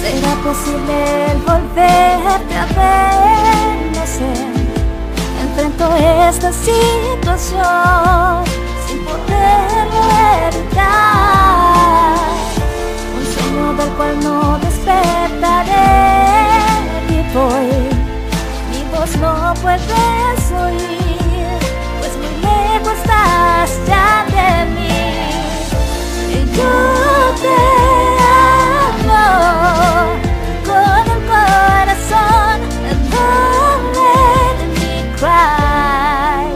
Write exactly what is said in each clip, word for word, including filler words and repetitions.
¿Será posible el volverte a ver? No sé. Enfrento esta situación sin poderlo evitar. Un sueño del cual no despertaré. Y voy, mi voz no puedes oír, pues muy lejos estás ya de mí. Y yo te amo con el corazón. Don't let me cry.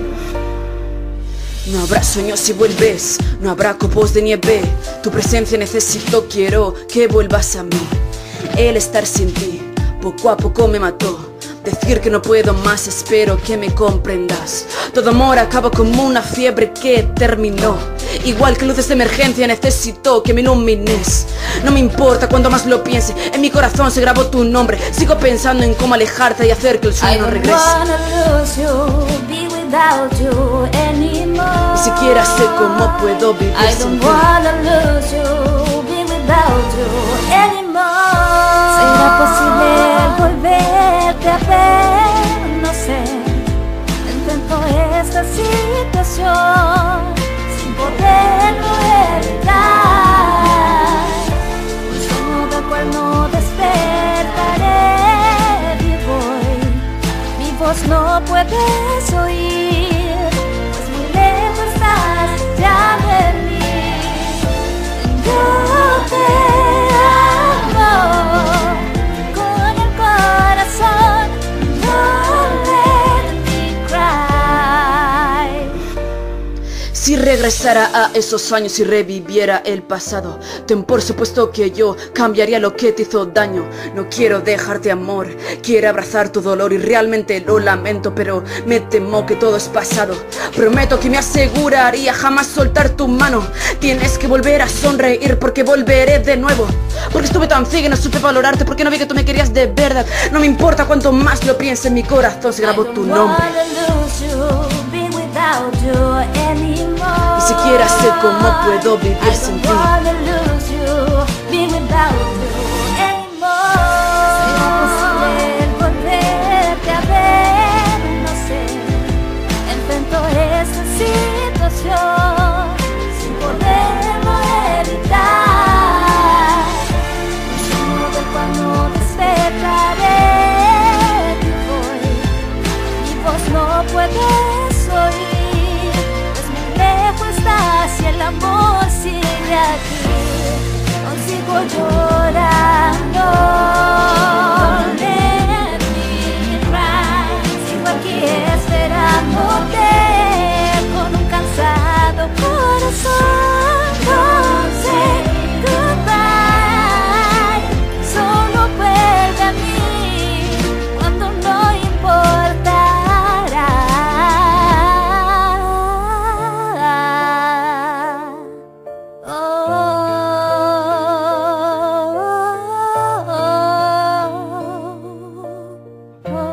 No habrá sueños si vuelves, no habrá copos de nieve. Tu presencia necesito, quiero que vuelvas a mí. El estar sin ti poco a poco me mató. Decir que no puedo más, espero que me comprendas. Todo amor acaba como una fiebre que terminó. Igual que luces de emergencia necesito que me ilumines. No me importa cuanto más lo piense, en mi corazón se grabó tu nombre. Sigo pensando en cómo alejarte y hacer que el sueño regrese. Ni siquiera sé cómo puedo vivir sin ti. ¿Será posible volverte a ver? No sé. Enfrento esta situación sin poderlo evitar. Un sueño del cual no despertaré. Y voy, mi voz no puedes oír, pues muy lejos estás ya de mí. Yo te amo con el corazón. Don't let me cry. Si regresara a esos años y reviviera el pasado, ten por supuesto que yo cambiaría lo que te hizo daño. No quiero dejarte, amor, quiero abrazar tu dolor y realmente lo lamento, pero me temo que todo es pasado. Prometo que me aseguraría jamás soltar tu mano. Tienes que volver a sonreír porque volveré de nuevo. Porque estuve tan ciega y no supe valorarte, porque no vi que tú me querías de verdad. No me importa cuanto más lo piense, en mi corazón se grabó tu nombre. Ni siquiera sé cómo puedo vivir sin ti. ¿Será posible volverte a ver? No sé. Enfrento esta situación sin poderlo evitar. Un sueño del cual no despertaré. Y voy, mi voz no puedes oír, pues muy lejos estás y el amor sigue aquí. Aún sigo llorando. Don't let me cry. Sigo aquí esperándote con un cansado corazón. Don't say goodbye. Solo vuelve a mí cuando no importará. Oh, oh, oh, oh.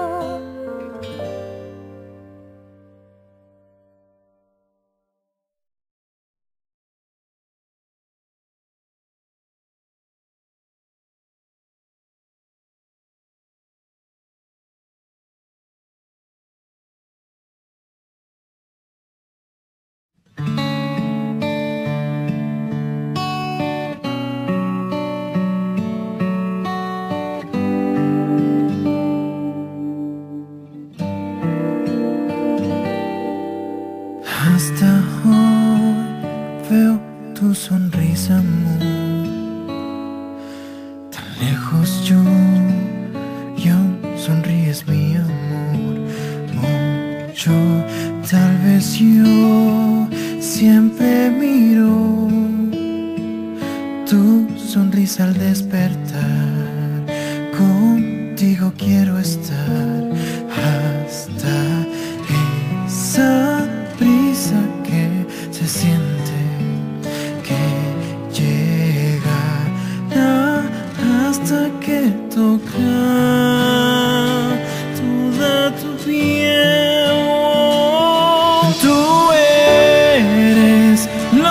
Hasta hoy veo tu sonrisa, amor. Tan lejos yo, y aún sonríes, mi amor. Mucho, tal vez yo siempre miro tu sonrisa al despertar. Contigo quiero estar hasta esa brisa que se siente, que llegará hasta que toca toda tu piel. Tú eres lo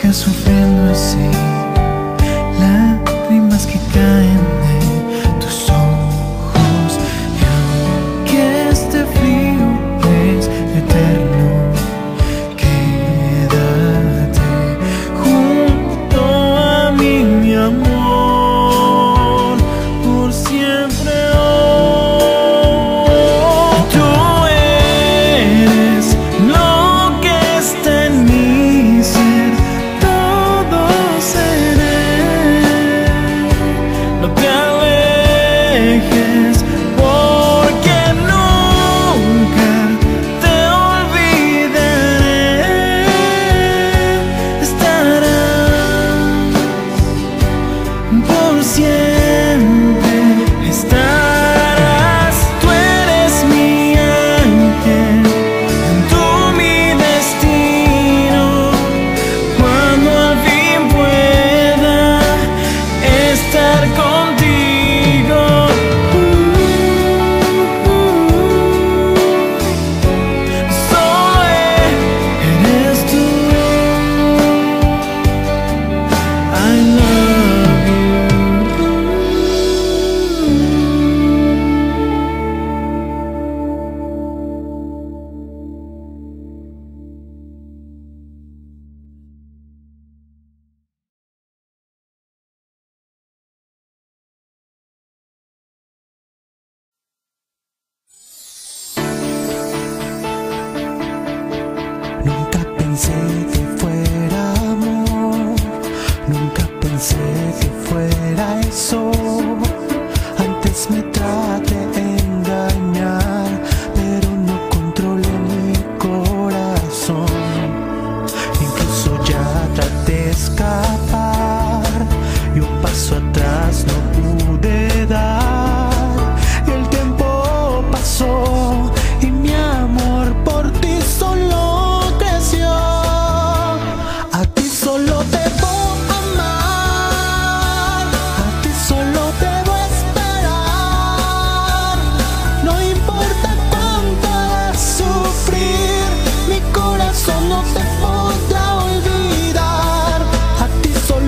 sigas sufriendo así, lágrimas que caen de tus ojos. Y aunque este frío es eterno, quédate junto a mí, mi amor, por siempre. Oh, tú eres lo que está en mi ser, todo seré. No te alejes, porque nunca te olvidaré. Estarás por siempre, estarás. Tú eres mi ángel, tú mi destino. Cuando al fin pueda estar contigo, solo eres tú. I love you. Nunca pensé que fuera amor, nunca pensé que fuera eso. Antes me traté de engañar, pero no controlé mi corazón. Incluso ya traté de escapar y un paso atrás no pude dar. Y el tiempo pasó y mi amor por ti solo creció. A ti solo debo amar, a ti solo debo esperar. No importa cuánto hagas sufrir, mi corazón no te podrá olvidar. A ti solo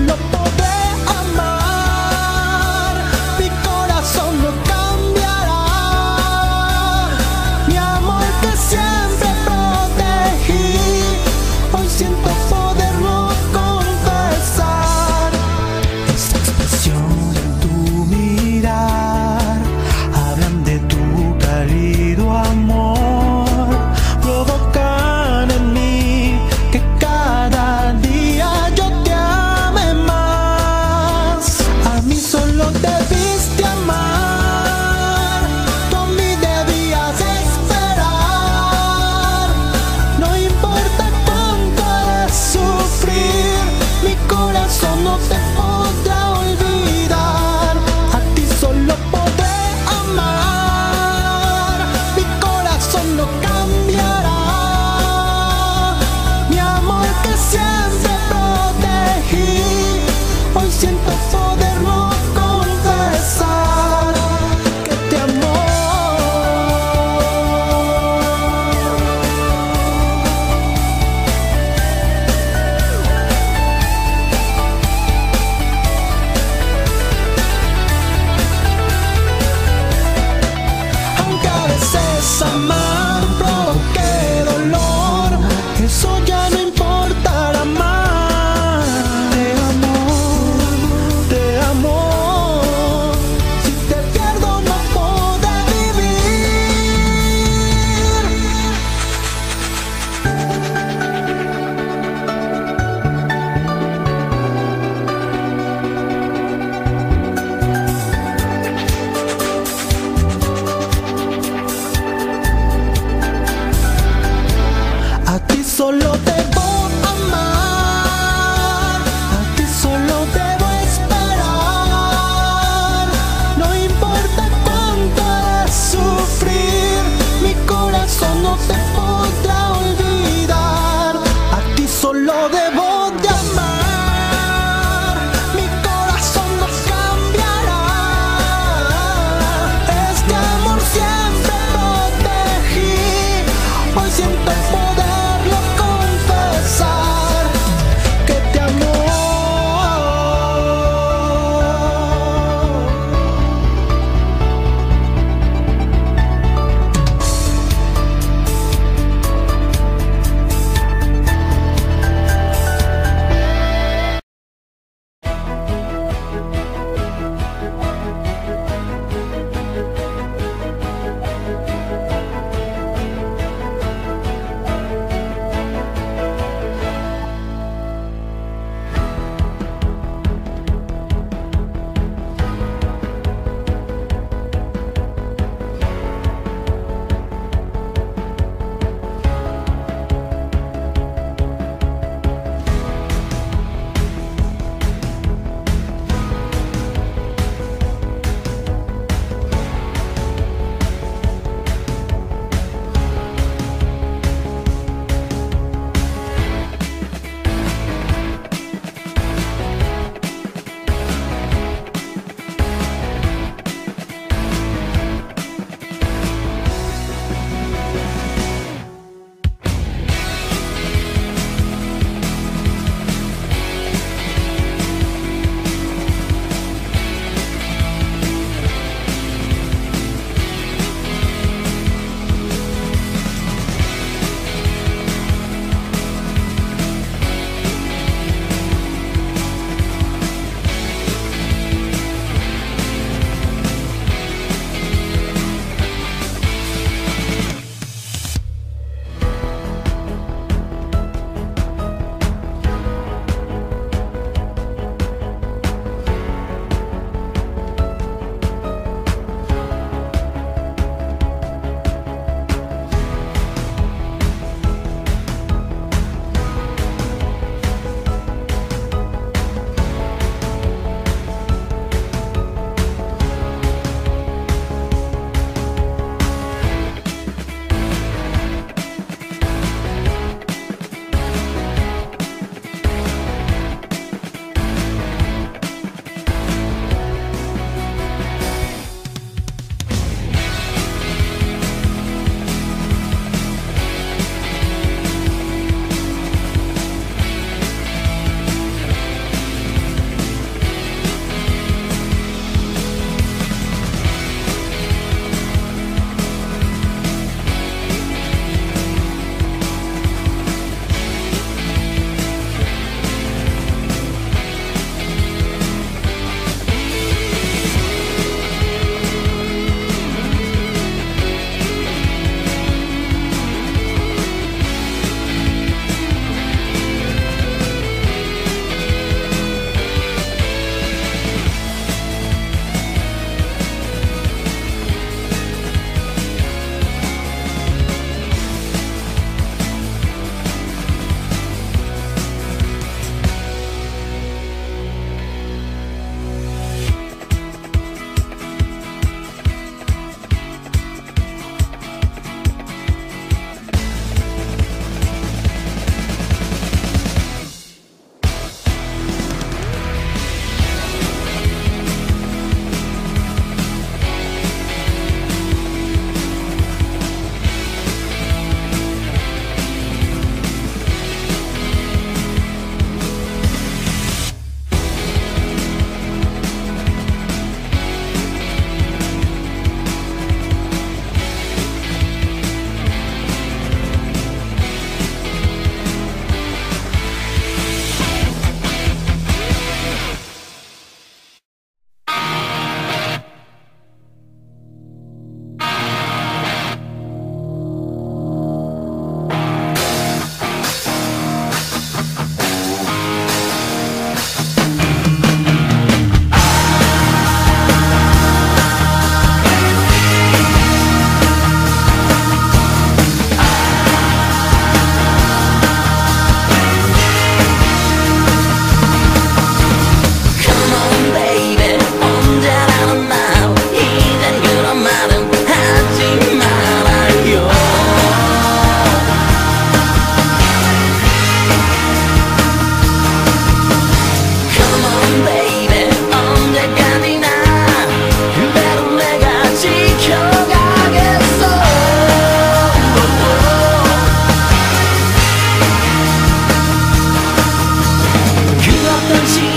tan chiquita.